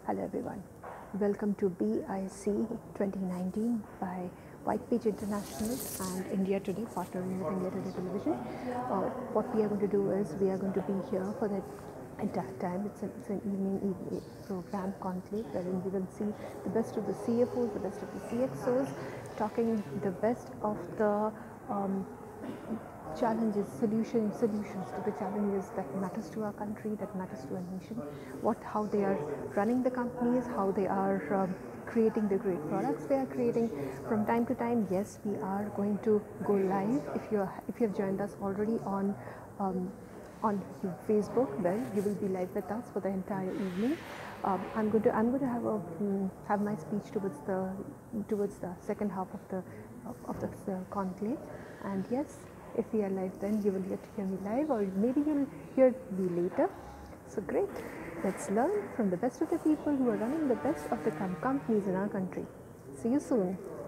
Hello everyone, welcome to BIC 2019 by Whitepage International and India Today, partnering with India Today Television. What we are going to do is we are going to be here for the entire time. It's an evening program, Conclave, wherein we will see the best of the CFOs, the best of the CXOs, talking the best of the challenges, solutions to the challenges that matters to our country, that matters to our nation, how they are running the companies, how they are creating the great products they are creating. From time to time, yes, we are going to go live. If you have joined us already on Facebook, well, you will be live with us for the entire evening. I'm going to have my speech towards the second half of the conclave, and yes, if we are live, then you will get to hear me live, or maybe you'll hear me later. So great, let's learn from the best of the people who are running the best of the companies in our country. See you soon.